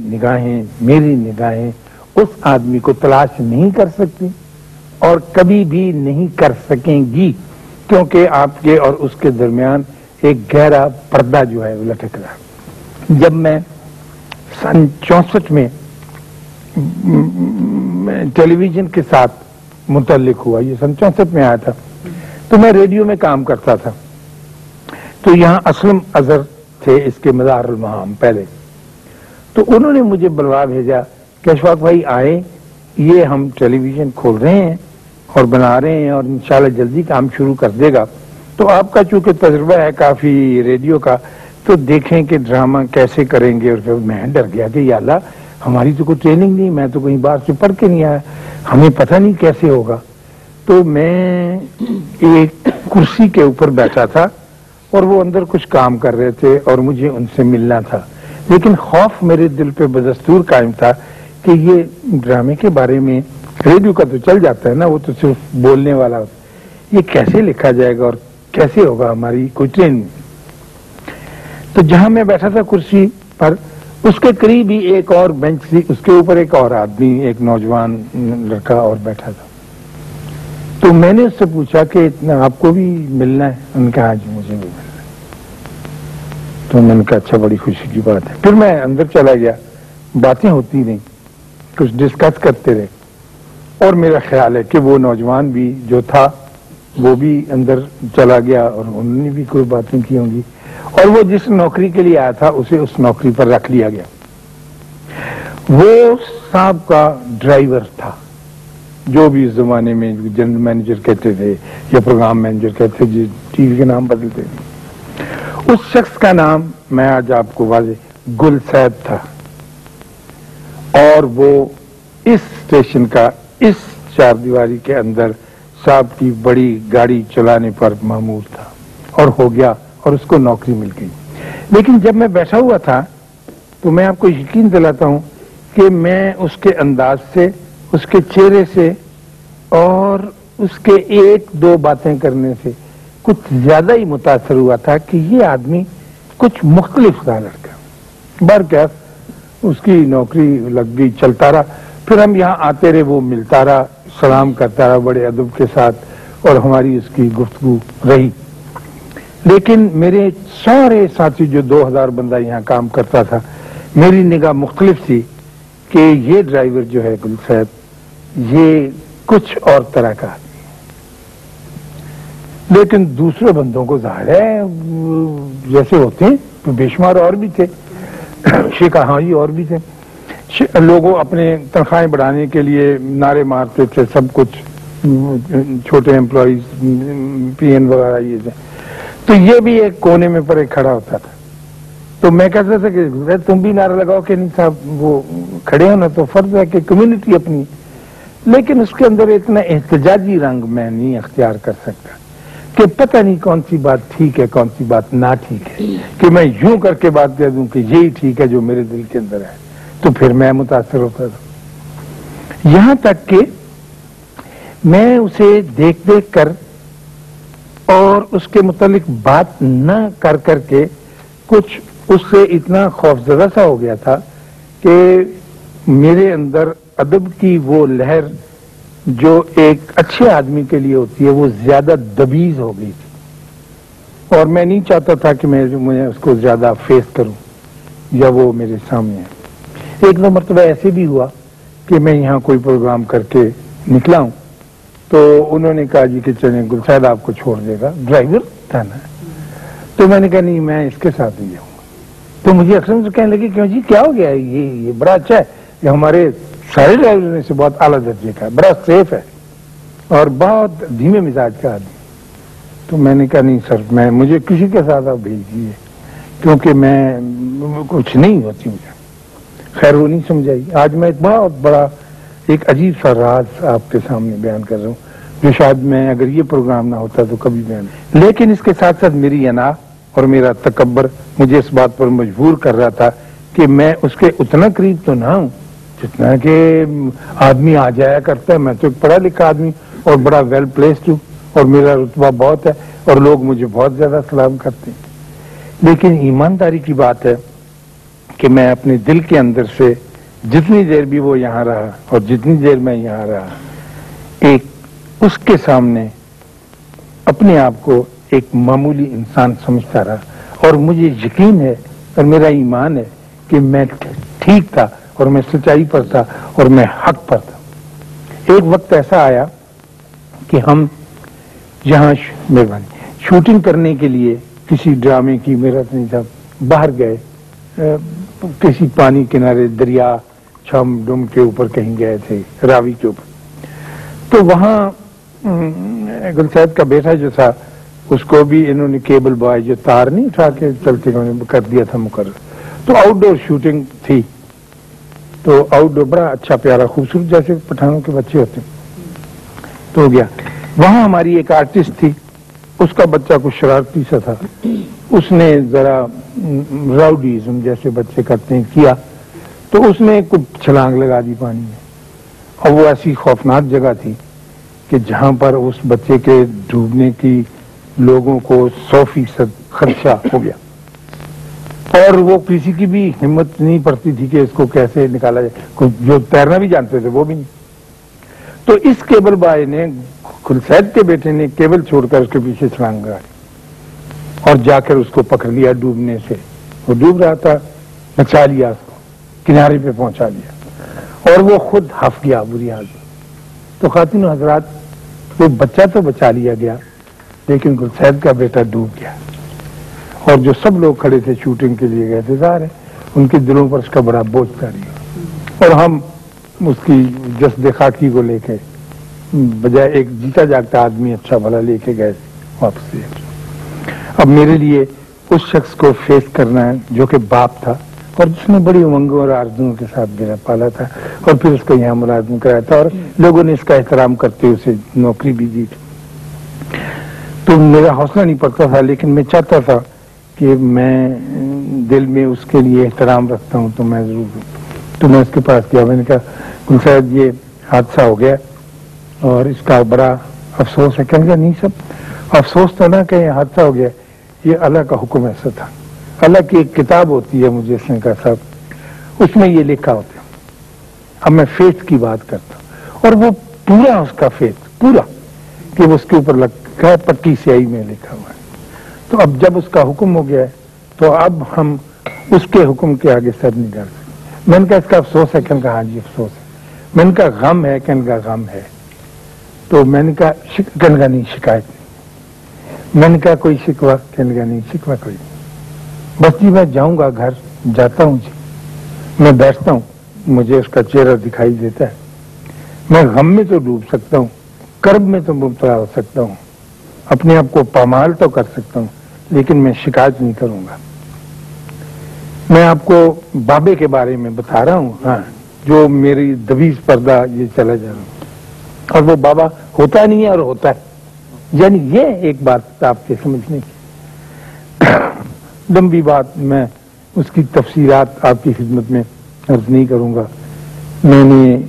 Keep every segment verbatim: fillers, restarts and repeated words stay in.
نگاہیں میری نگاہیں اس آدمی کو تلاش نہیں کر سکتی اور کبھی بھی نہیں کر سکیں گی، کیونکہ آپ کے اور اس کے درمیان ایک گہرا پردہ جو ہے وہ لٹک رہا۔ جب میں سن چونسٹھ میں ٹیلی ویژن کے ساتھ متعلق ہوا، یہ سن چونسٹھ میں آیا تھا، تو میں ریڈیو میں کام کرتا تھا۔ تو یہاں اسلم اظہر تھے اس کے مظاہر المہام پہلے، تو انہوں نے مجھے بلوا بھیجا کہ اشفاق بھائی آئے، یہ ہم ٹیلی ویژن کھول رہے ہیں اور بنا رہے ہیں اور انشاءاللہ جلدی کام شروع کر دے گا، تو آپ کا چونکہ تجربہ ہے کافی ریڈیو کا، تو دیکھیں کہ ڈرامہ کیسے کریں گے۔ اور پھر میں ڈر گیا کہ یا اللہ ہماری تو کوئی ٹریننگ نہیں، میں تو کہیں باہر سے پڑھ کے نہیں آیا، ہمیں پتہ نہیں کیسے ہوگا۔ تو میں ایک کرسی کے اوپر بیٹھا تھا اور وہ اندر کچھ کام کر رہے تھے اور مجھے ان سے ملنا تھا، لیکن خوف میرے دل پہ بدستور قائم تھا کہ یہ ڈرامے کے بارے میں ریڈیو کا تو چل جاتا ہے نا، وہ تو صرف بولنے والا ہوتا ہے، یہ کیسے لکھا جائے گا اور کیسے ہوگا ہماری کوئی ٹریننگ۔ تو جہاں میں بیٹھا تھا کرسی پر، اس کے قریب ہی ایک اور بینچ تھی، اس کے اوپر ایک اور آدمی، ایک نوجوان لڑکا اور بیٹھا تھا۔ تو میں نے اس سے پوچھا کہ اتنا آپ کو بھی ملنا ہے؟ ان نے کہا جی مجھے بھی ملنا ہے۔ تو میں نے کہا اچھا، بڑی خوشی کی بات ہے۔ پھر میں اندر چلا گیا، باتیں ہوتی رہیں، کچھ ڈسکس کرتے رہے، اور میرا خیال ہے کہ وہ نوجوان بھی جو تھا وہ بھی اندر چلا گیا اور انہوں نے بھی کوئی باتیں کی ہوں گی، اور وہ جس نوکری کے لیے آیا تھا اسے اس نوکری پر رکھ لیا گیا۔ وہ صاحب کا ڈرائیور تھا، جو بھی اس زمانے میں جنرل مینیجر کہتے تھے یا پروگرام مینیجر کہتے تھے، ٹی وی کے نام بدلتے تھے۔ اس شخص کا نام میں آج آپ کو واضح گل صاحب تھا، اور وہ اس اسٹیشن کا اس چار دیواری کے اندر صاحب کی بڑی گاڑی چلانے پر مامور تھا، اور ہو گیا اور اس کو نوکری مل گئی۔ لیکن جب میں بیٹھا ہوا تھا تو میں آپ کو یقین دلاتا ہوں کہ میں اس کے انداز سے، اس کے چہرے سے اور اس کے ایک دو باتیں کرنے سے کچھ زیادہ ہی متاثر ہوا تھا کہ یہ آدمی کچھ مختلف تھا لڑکا۔ برکیف اس کی نوکری لگ گئی، چلتا رہا، پھر ہم یہاں آتے رہے، وہ ملتا رہا، سلام کرتا رہا بڑے ادب کے ساتھ، اور ہماری اس کی گفتگو رہی۔ لیکن میرے سارے ساتھی، جو دو ہزار بندہ یہاں کام کرتا تھا، میری نگاہ مختلف تھی کہ یہ ڈرائیور جو ہے گل صاحب، یہ کچھ اور طرح کا آدمی ہے۔ لیکن دوسرے بندوں کو ظاہر ہے جیسے ہوتے ہیں، بے شمار اور بھی تھے، شیخ ہاں جی اور بھی تھے، لوگوں اپنے تنخواہیں بڑھانے کے لیے نعرے مارتے تھے، سب کچھ چھوٹے امپلائیز، پی این وغیرہ یہ تھے۔ تو یہ بھی ایک کونے میں پر ایک کھڑا ہوتا تھا۔ تو میں کہتا تھا کہ تم بھی نعرہ لگاؤ کہ نہیں صاحب، وہ کھڑے ہونا تو فرض ہے کہ کمیونٹی اپنی، لیکن اس کے اندر اتنا احتجاجی رنگ میں نہیں اختیار کر سکتا کہ پتہ نہیں کون سی بات ٹھیک ہے کون سی بات نہ ٹھیک ہے، کہ میں یوں کر کے بات کہہ دوں کہ یہی ٹھیک ہے جو میرے دل کے اندر ہے، تو پھر میں متاثر ہوتا تھا۔ یہاں تک کہ میں اسے دیکھ دیکھ کر اور اس کے متعلق بات نہ کر کر کے کچھ اس سے اتنا خوفزدہ سا ہو گیا تھا کہ میرے اندر ادب کی وہ لہر جو ایک اچھے آدمی کے لیے ہوتی ہے وہ زیادہ دبیز ہو گئی تھی، اور میں نہیں چاہتا تھا کہ میں اس کو زیادہ فیس کروں یا وہ میرے سامنے ہے۔ ایک دو مرتبہ ایسے بھی ہوا کہ میں یہاں کوئی پروگرام کر کے نکلا ہوں، تو انہوں نے کہا جی کہ چلیں گل صاحب آپ کو چھوڑ دے گا، ڈرائیور تھا نا، تو میں نے کہا نہیں میں اس کے ساتھ نہیں جاؤں گا۔ تو مجھے اکثر سے کہنے لگے کیوں جی کیا ہو گیا ہے، یہ یہ بڑا اچھا ہے، یہ ہمارے سارے ڈرائیور میں سے بہت اعلیٰ درجے کا ہے، بڑا سیف ہے اور بہت دھیمے مزاج کا آدمی۔ تو میں نے کہا نہیں سر، میں مجھے کسی کے ساتھ آپ بھیج دیجیے، کیونکہ میں کچھ نہیں ہوتی مجھے۔ خیر وہ نہیں سمجھائی۔ آج میں ایک بہت بڑا ایک عجیب سا راز آپ کے سامنے بیان کر رہا ہوں، جو شاید میں اگر یہ پروگرام نہ ہوتا تو کبھی بیان نہیں۔ لیکن اس کے ساتھ ساتھ میری انا اور میرا تکبر مجھے اس بات پر مجبور کر رہا تھا کہ میں اس کے اتنا قریب تو نہ ہوں جتنا کہ آدمی آ جایا کرتا ہے۔ میں تو ایک پڑھا لکھا آدمی اور بڑا ویل پلیسڈ ہوں اور میرا رتبہ بہت ہے اور لوگ مجھے بہت زیادہ سلام کرتے ہیں، لیکن ایمانداری کی بات ہے کہ میں اپنے دل کے اندر سے جتنی دیر بھی وہ یہاں رہا اور جتنی دیر میں یہاں رہا، ایک اس کے سامنے اپنے آپ کو ایک معمولی انسان سمجھتا رہا، اور مجھے یقین ہے اور میرا ایمان ہے کہ میں ٹھیک تھا اور میں سچائی پر تھا اور میں حق پر تھا۔ ایک وقت ایسا آیا کہ ہم یہاں مہربانی شوٹنگ کرنے کے لیے کسی ڈرامے کی، میرا نہیں تھا، باہر گئے کسی پانی کنارے دریا چھم ڈم کے اوپر کہیں گئے تھے، راوی کے اوپر۔ تو وہاں گل صاحب کا بیٹا جو تھا اس کو بھی انہوں نے کیبل بوائے جو تار نہیں اٹھا کے چلتے کر دیا تھا مقرر، تو آؤٹ ڈور شوٹنگ تھی، تو آؤٹ ڈور بڑا اچھا پیارا خوبصورت جیسے پٹھانوں کے بچے ہوتے، تو ہو گیا وہاں ہماری ایک آرٹسٹ تھی، اس کا بچہ کچھ شرارتی سا تھا، اس نے ذرا راؤڈیزم جیسے بچے کرتے ہیں کیا، تو اس نے کچھ چھلانگ لگا دی پانی میں، اور وہ ایسی خوفناک جگہ تھی کہ جہاں پر اس بچے کے ڈوبنے کی لوگوں کو سو فیصد خدشہ ہو گیا، اور وہ کسی کی بھی ہمت نہیں پڑتی تھی کہ اس کو کیسے نکالا جائے، جو تیرنا بھی جانتے تھے وہ بھی نہیں۔ تو اس کیبل بوائے نے، خلسید کے بیٹے نے کیبل چھوڑ کر اس کے پیچھے چھلانگ لگا دی اور جا کر اس کو پکڑ لیا ڈوبنے سے، وہ ڈوب رہا تھا، بچا لیا اس کو، کنارے پہ پہنچا لیا، اور وہ خود ہف گیا بری حال میں۔ تو خواتین و حضرات، وہ بچہ تو بچا لیا گیا لیکن خلسید کا بیٹا ڈوب گیا، اور جو سب لوگ کھڑے تھے شوٹنگ کے لیے گئے تھے، ظاہر ہے ان کے دلوں پر اس کا بڑا بوجھ تاری ہوا، اور ہم اس کی جسد خاکی کو لے کے بجائے ایک جیتا جاگتا آدمی اچھا بھلا لے کے گئے واپس لے۔ اب میرے لیے اس شخص کو فیس کرنا ہے جو کہ باپ تھا اور جس نے بڑی امنگوں اور آرزوؤں کے ساتھ میرا پالا تھا، اور پھر اس کو یہاں ملازم کرایا تھا، اور لوگوں نے اس کا احترام کرتے اسے نوکری بھی دی تھی، تو میرا حوصلہ نہیں پڑتا تھا، لیکن میں چاہتا تھا کہ میں دل میں اس کے لیے احترام رکھتا ہوں تو میں ضرور، تو میں اس کے پاس گیا، میں نے کہا کل شاید یہ حادثہ ہو گیا اور اس کا بڑا افسوس ہے۔ کہنے کا نہیں سب افسوس تو نہ کہ یہ حادثہ ہو گیا، یہ اللہ کا حکم ایسا تھا، اللہ کی ایک کتاب ہوتی ہے، مجھے اس نے کہا صاحب اس میں یہ لکھا ہوتا ہے، اب میں فیتھ کی بات کرتا ہوں، اور وہ پورا اس کا فیتھ پورا کہ اس کے اوپر لکھا ہے، پٹی سیاہی میں لکھا ہوا ہے۔ تو اب جب اس کا حکم ہو گیا ہے تو اب ہم اس کے حکم کے آگے سر نہیں ڈال سکتے۔ میں نے کہا اس کا افسوس ہے، کہنے کا ہاں جی افسوس ہے۔ میں نے کہا غم ہے، کہنے کا غم ہے۔ تو میں نے کہا کہنے کا نہیں شکایت نہیں۔ میں نے کہا کوئی شکوہ، کہنے کا نہیں شکوہ کوئی نہیں، بس جی میں جاؤں گا گھر، جاتا ہوں جی، میں بیٹھتا ہوں، مجھے اس کا چہرہ دکھائی دیتا ہے، میں غم میں تو ڈوب سکتا ہوں، کرب میں تو مبتلا ہو سکتا ہوں، اپنے آپ کو پامال تو کر سکتا ہوں، لیکن میں شکایت نہیں کروں گا۔ میں آپ کو بابے کے بارے میں بتا رہا ہوں، ہاں جو میری دویز پردہ یہ چلا جا رہا ہوں، اور وہ بابا ہوتا نہیں ہے اور ہوتا ہے، یعنی یہ ایک بات آپ کے سمجھنے کی لمبی بات، میں اس کی تفصیلات آپ کی خدمت میں عرض نہیں کروں گا۔ میں نے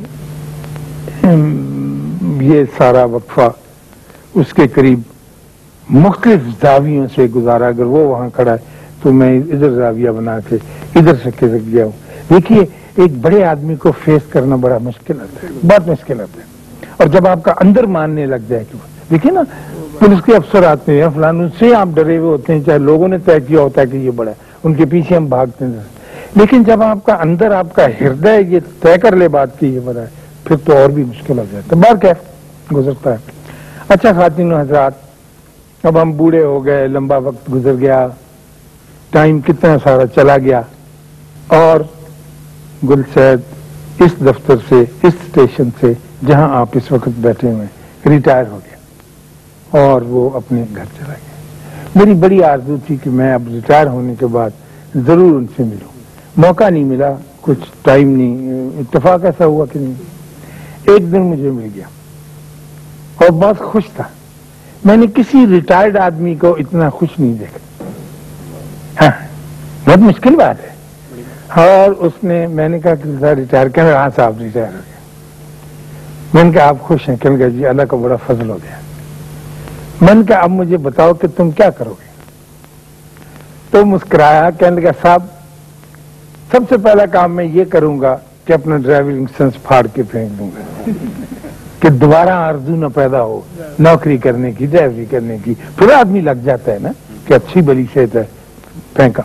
یہ سارا وقفہ اس کے قریب مختلف زاویوں سے گزارا، اگر وہ وہاں کھڑا ہے تو میں ادھر زاویہ بنا کے ادھر سے کدھر گیا ہوں۔ دیکھیے ایک بڑے آدمی کو فیس کرنا بڑا مشکل ہوتا ہے، بہت مشکل ہوتا ہے، اور جب آپ کا اندر ماننے لگ جائے کہ دیکھیے نا پولیس کے افسر آتے ہیں فلان، ان سے آپ ڈرے ہوئے ہوتے ہیں، چاہے لوگوں نے طے کیا ہوتا ہے کہ یہ بڑا ہے، ان کے پیچھے ہم بھاگتے ہیں، لیکن جب آپ کا اندر آپ کا ہردے یہ طے کر لے بات کی یہ بڑا ہے، پھر تو اور بھی مشکل ہو جاتا ہے، بار کیف گزرتا ہے۔ اچھا خواتین و حضرات، اب ہم بوڑھے ہو گئے، لمبا وقت گزر گیا، ٹائم کتنا سارا چلا گیا، اور گل سید اس دفتر سے، اس اسٹیشن سے جہاں آپ اس وقت بیٹھے ہوئے ریٹائر ہو گیا اور وہ اپنے گھر چلا گیا۔ میری بڑی آرزو تھی کہ میں اب ریٹائر ہونے کے بعد ضرور ان سے ملوں، موقع نہیں ملا، کچھ ٹائم نہیں، اتفاق ایسا ہوا کہ نہیں، ایک دن مجھے مل گیا اور بہت خوش تھا۔ میں نے کسی ریٹائرڈ آدمی کو اتنا خوش نہیں دیکھا، ہاں بہت مشکل بات ہے۔ اور اس نے، میں نے کہا کہ ریٹائر، کہنے ہاں صاحب ریٹائر ہو گیا۔ میں نے کہا آپ خوش ہیں؟ کہنے کہا جی اللہ کا بڑا فضل ہو گیا۔ میں نے کہا اب مجھے بتاؤ کہ تم کیا کرو گے؟ تو مسکرایا، کہنے لگا صاحب سب سے پہلا کام میں یہ کروں گا کہ اپنا ڈرائیونگ لائسنس پھاڑ کے پھینک دوں گا کہ دوبارہ آرزو نہ پیدا ہو نوکری کرنے کی، ڈرائیوری کرنے کی. پھر آدمی لگ جاتا ہے نا کہ اچھی بلی صحت ہے، پھینکا.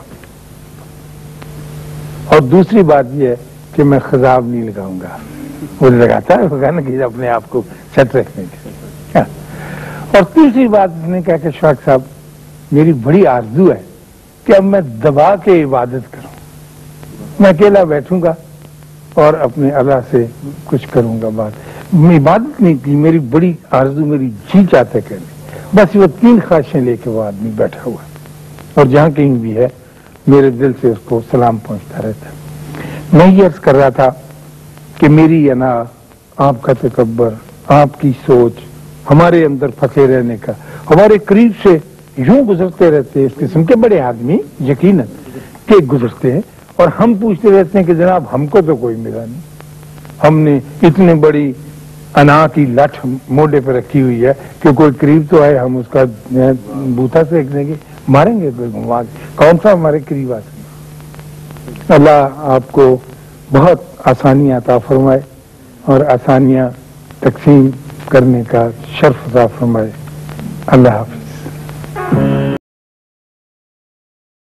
اور دوسری بات یہ ہے کہ میں خضاب نہیں لگاؤں گا. وہ لگاتا ہے ہوگا نا کہ اپنے آپ کو سیٹ رکھنے کے. اور تیسری بات اس نے کہا کہ اشفاق صاحب میری بڑی آرزو ہے کہ اب میں دبا کے عبادت کروں. میں اکیلا بیٹھوں گا اور اپنے اللہ سے کچھ کروں گا. بات میں عبادت نہیں کی، میری بڑی آرزو، میری جی چاہتا ہے کرنے. بس وہ تین خواہشیں لے کے وہ آدمی بیٹھا ہوا اور جہاں کہیں بھی ہے میرے دل سے اس کو سلام پہنچتا رہتا. میں یہ عرض کر رہا تھا کہ میری انا، آپ کا تکبر، آپ کی سوچ، ہمارے اندر پھنسے رہنے کا، ہمارے قریب سے یوں گزرتے رہتے ہیں اس قسم کے بڑے آدمی یقیناً کہ گزرتے ہیں اور ہم پوچھتے رہتے ہیں کہ جناب ہم کو تو کوئی ملا نہیں. ہم نے اتنی بڑی انا کی لٹ موڈے پہ رکھی ہوئی ہے کہ کوئی قریب تو آئے ہم اس کا بوتھا سینکنے کے ماریں گے. کون سا ہمارے قریب آ سکے. اللہ آپ کو بہت آسانیاں عطا فرمائے اور آسانیاں تقسیم کرنے کا شرف عطا فرمائے. اللہ حافظ.